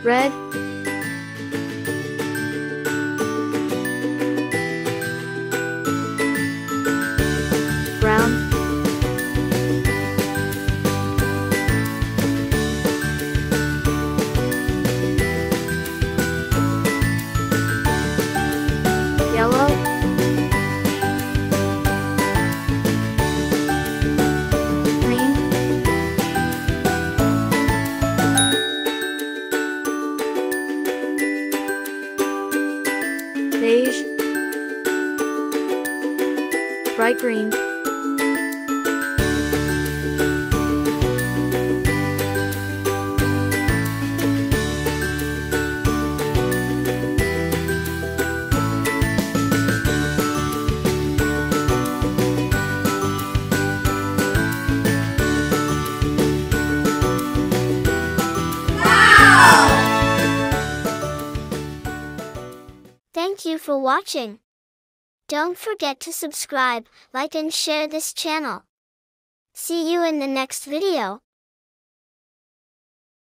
red, brown, yellow, green, beige, bright green, Thank you for watching. Don't forget to subscribe, like and share this channel. See you in the next video.